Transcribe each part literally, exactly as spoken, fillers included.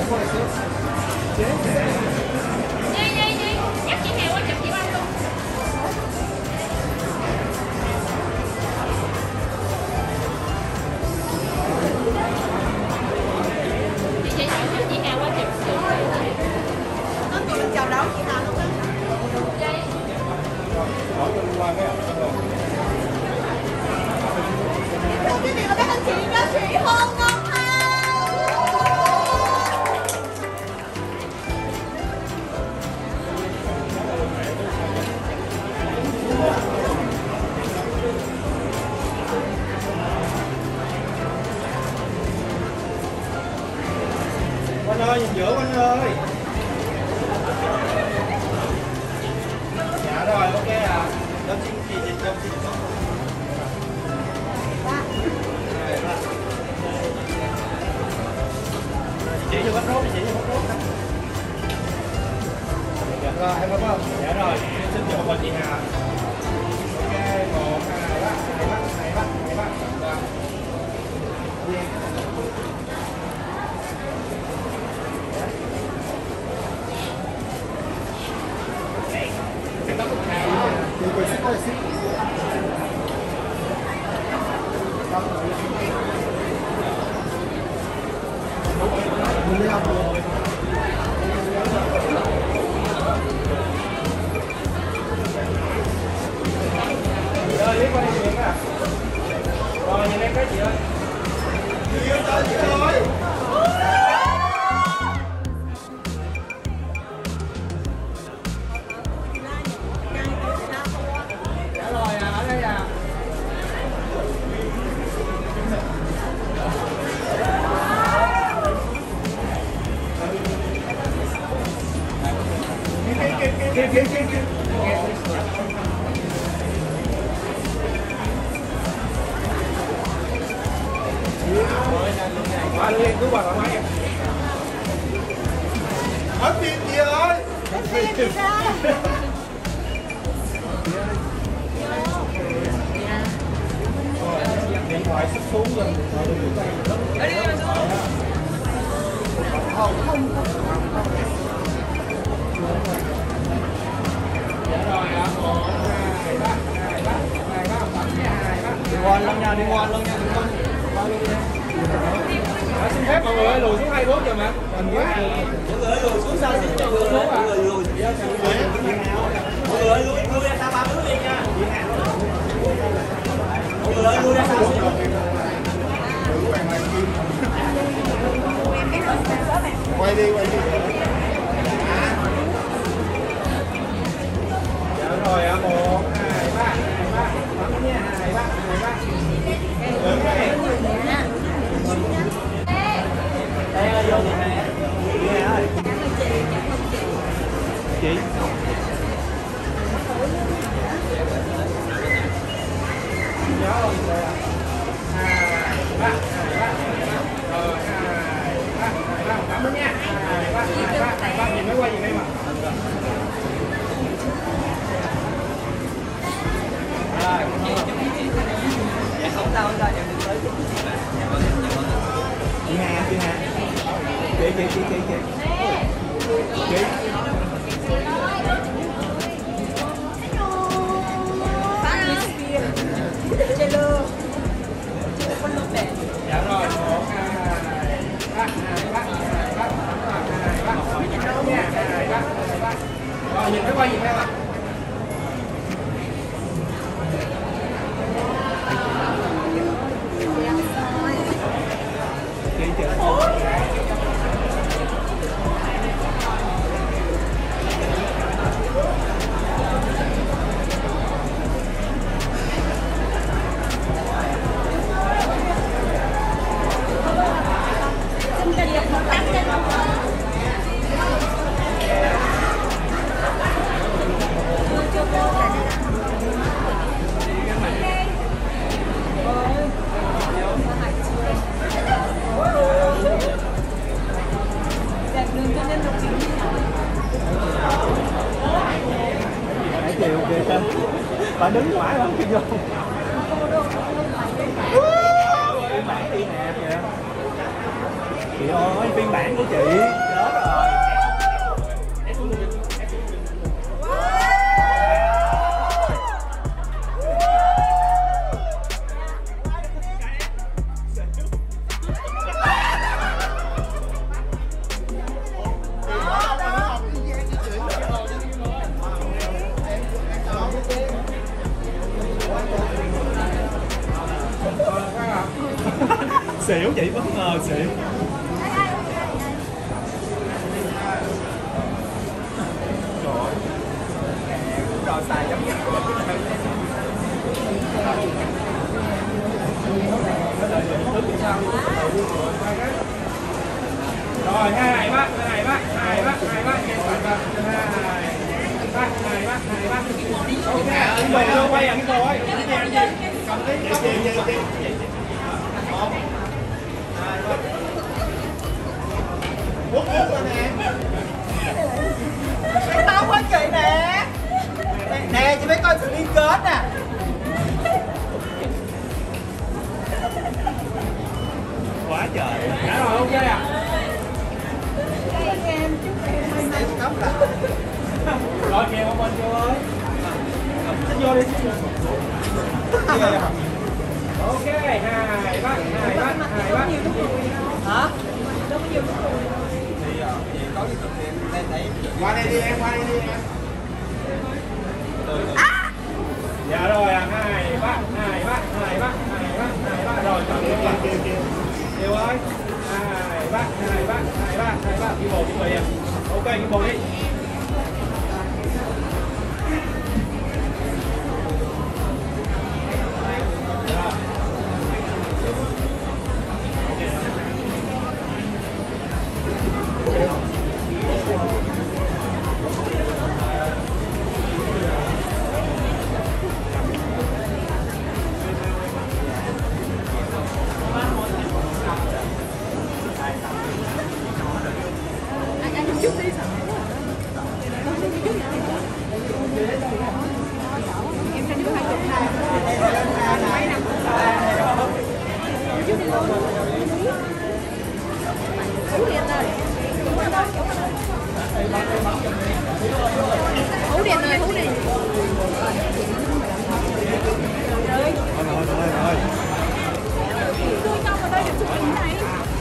Nhi Nhi Nhi dắt chị Hèo qua chụp chị Anh luôn. Chị chị dắt chị Hèo qua chụp. Nó tụi chào đón chị Hà luôn á. Cái gì mà các anh chị nhớ chị hơn ngon ha. Quanh ơi, nhìn giữa Quanh ơi. Dạ rồi, ok à. Đâu xin chị chị đâu xin không. Chị cho bắt rốt, chị cho bắt rốt. Dạ rồi, em có không? Dạ rồi, xin chào bà chị Hà. Ok, một, hai, ba, hai, ba, hai, ba, hai, ba. Rồi, đi qua đây à. Rồi, nhìn em cái chị ơi. Chị ơi, tới chị ơi. Dạ rồi à, ở đây à. Kia kia kia kia. Qua lên cứ qua máy em. Hết phim chị ơi. Hết phim chị ra. Điện thoại sắp xuống rồi. Đi đi đi. Không không không. Dạ rồi ạ. một, hai, ba, hai, ba, hai, ba, bấm nha, hai, ba. Đi qua luôn nha, đi qua luôn nha, đi qua. Qua luôn nha. Đã xin phép mọi người ơi, lùi xuống hai bước rồi mà. Mình quá. Mọi người ơi, lùi xuống sao xin cho người xuống à. Mọi người lùi. Mọi người ơi, lùi lùi ra sao ba bước đi nha. Mọi người ơi, lùi ra sao. Quay đi, quay đi. Dạ rồi ạ, một, hai, ba, hai, ba, bấm nha, hai, ba, hai, ba. Được cái. Đây ơi, vô chị nè. Chị ơi. Chị. Nhớ không? Đây à. Hai, ba, hai, ba, rồi hai, ba, hai, ba, bấm đó nha. Hai, ba, hai, ba, hai, ba, nhìn mới quay gì đây mà. Rồi, dạ không sao, không sao, em đừng tới chút chị mà. Dạ vâng, dạ vâng. Chị Hà, chị Hà. Chị, chị, chị, chị, chị. Chị. Dạ rồi, một, hai, ba, hai, ba, hai, ba, hai, ba, nha, hai, ba, hai, ba. Rồi, nhìn thấy quay gì theo ạ? Chị chờ. Bà đứng mãi lắm kìa vô. Bản đi nè kìa. Chị ơi, phiên bản của chị chết rồi. Xỉu, chị bất ngờ xỉu. Rồi xài giống như rồi hai bác, hai bác, hai bác, hai bác, hai bác, hai bác, hai bác. Ok, anh bồ vô quay anh bồ ơi. Cầm cái cầm gì gì gì. Quốc quốc rồi nè. Cái tao qua chị nè. Nè chị phải coi sự liên kết nè. Quá trời. Đã rồi ok à? Rồi kìa một bên vô ơi. Xin vô đi. Ok, hai bác, hai bác, hai bác. Hả? Qua đây đi em, qua đây đi em. Dạ rồi à, hai bác, hai bác, hai bác, hai bác, hai bác. Rồi chọn luôn là kêu kêu. Kêu ơi. Hai bác, hai bác, hai bác, hai bác. Đi bộ, đi bộ em. Ok, đi bộ đi. Hú điện ơi, hú điện. Tôi cho vào đây để chụp hình này.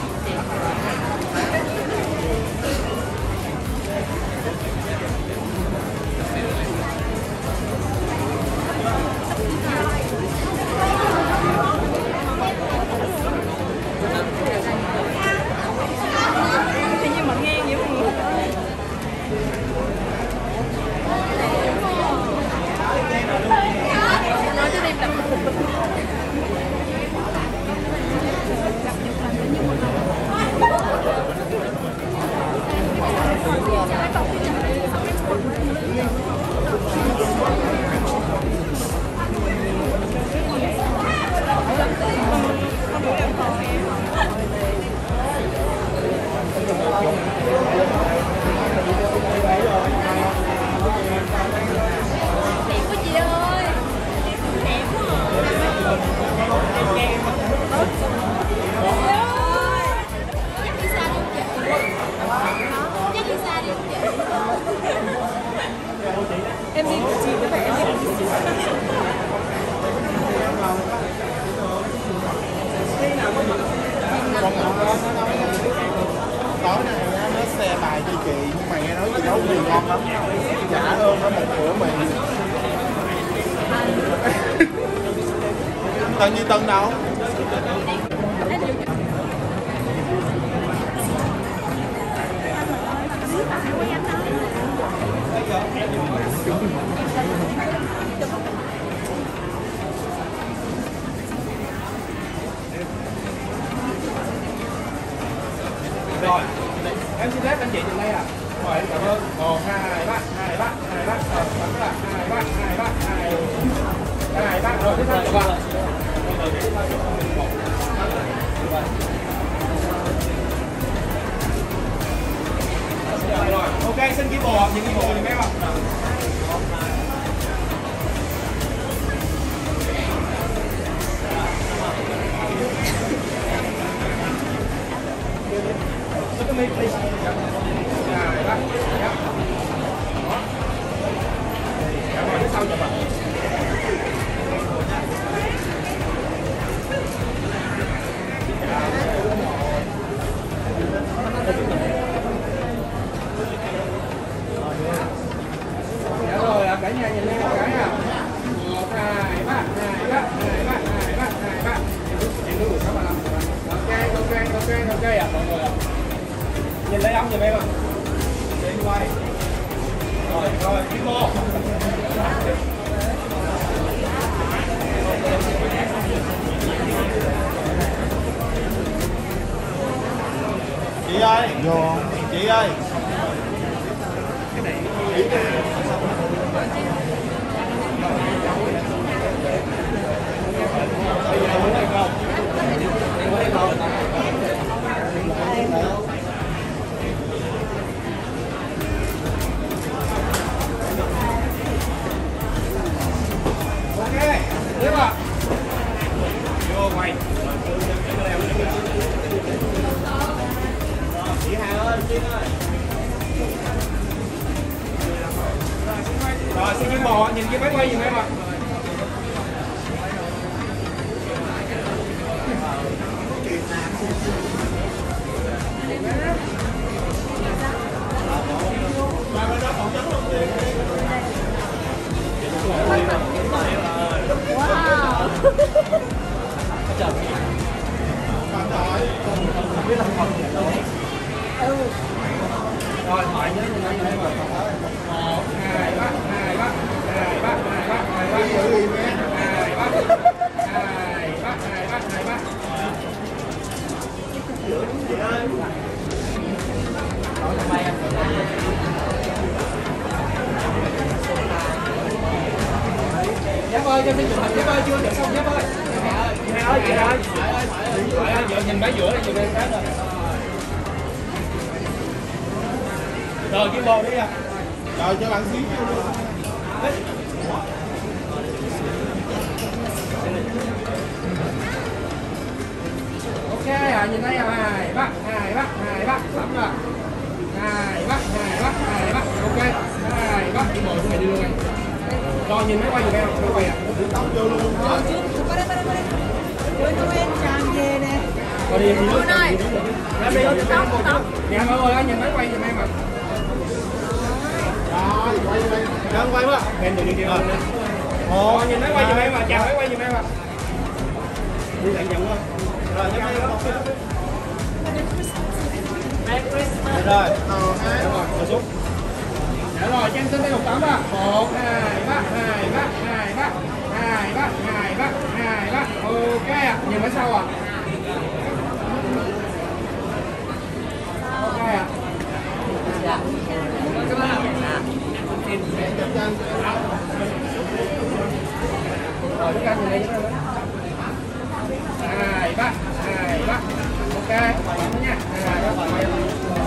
Hình như mà nghe nhiều người. Nói cho đi làm đẹp quá chị ơi, đẹp quá. Dắt đi xa đi chị. Dắt đi xa đi chị. Em đi của chị với em đi của chị. Tối nay nó xe bài cho chị nhưng mà nghe nói chị nấu mì ngon lắm, trả ơn nó một bữa mì. Tân Như Tân đâu? Rồi, em xin phép anh chị dừng đây à. Rồi, em cảm ơn. Một, hai bác, hai bác, hai bác, rồi, bác là hai bác, hai bác, hai hai bác, rồi, tiếp theo được không? Rồi, ok, xin ghi bộ, những ghi bộ được mấy không? Thank you. to me, please. Rồi, bác. Đó. Dạ rồi, phía sau chụp ạ. Dạ rồi, cả nhà nhìn lên cái à. Một, hai, ba, hai, ba, hai, ba, hai, ba, hai, ba. Em đứng được sáu ba lăm. Ok, ok, ok, ok ạ, mọi người ạ. Nhìn lấy ống giùm em ạ. Đi quay. Rồi, rồi, đi vô. Chị ơi, vô. Chị ơi. Ok, tiếp ạ. Vô quay. Chị Hà ơi, chị ơi. Rồi, xin chim bò, nhìn cái máy quay giùm em ạ. Rồi, thoại nhớ nhìn anh em ạ. Một, hai, ba, hai, ba, hai, ba, hai, ba, hai, ba, hai, ba, hai, ba, hai, ba, hai, ba. Giáp ơi, cho xin chụp hình Giáp ơi, chưa chụp xong Giáp ơi. Chị Hà ơi, chị Hà ơi. Chị ơi, vừa nhìn bãi giữa này, chụp bên sáng rồi. Rồi, kim bò đi à. Rồi cho bạn xíu. Ok à, nhìn đây à, hai bác, hai bác, hai bác, sắm rồi. Hai bác, hai bác, hai bác, ok. Hai bác, kim bò xuống này đi luôn anh. Rồi nhìn máy quay giùm em, máy quay à. Tóc vô luôn. Rồi chứ, qua đây, qua đây, qua đây. Đưa cho em tràn về nè. Rồi đi, đi Ôi này. Em đi, tóc, tóc. Dạ mọi người ơi, nhìn máy quay giùm em ạ. Rồi, quay quay. Đang quay quá. Em đừng đi kia lên. Ồ, nhìn máy quay giùm em ạ, chào máy quay giùm em ạ. Đi lại nhận luôn. Rồi, nhắm tay không? Rồi. Rồi, ngồi xuống. Dạ rồi, cho em xin tay một tấm ạ. Một, hai, ba, hai, ba, hai, ba, hai, ba, hai, ba, hai, ba. Ok ạ, nhìn phía sau ạ. Ok ạ. Rồi, chúng ta nhìn đây. Hai, ba, hai, ba. Ok, đó nha. Hai, ba, hai, ba.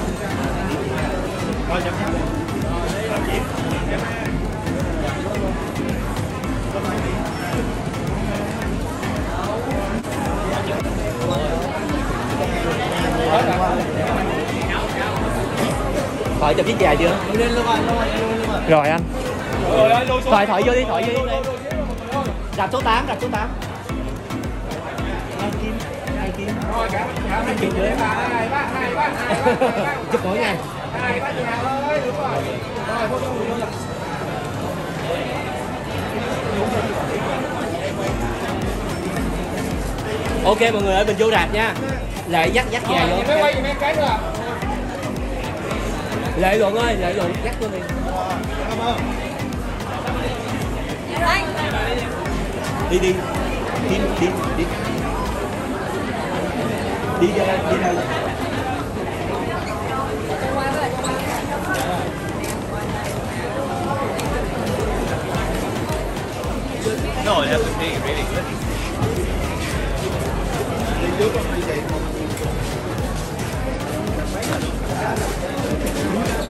Rồi, chậm chậm. Thoại chụp chiếc dài chưa? Lên luôn rồi, luôn rồi, luôn rồi. Rồi anh. Rồi ơi, lùi xuống. Thoại thoại vô đi, thoại vô đi. Lùi xuống, lùi xuống. Rạp số tám, rạp số tám. Hai kim, hai kim. Rồi cả cả hai chục nữa. Hai ba, hai ba, hai ba. Chụp mỗi ngày. Hai ba chị Hà ơi, đúng rồi. Rồi, vô vô vô. Ok mọi người ơi, mình vô rạp nha. Lệ dắt dắt về Rồi, vô. máy quay giùm em cái nữa. Lệ Luận ơi, Lệ Luận dắt vô đi. Cảm ơn. Đi đi. Đi đi đi. Đi ra đây, đi đây. No, it has to be really good.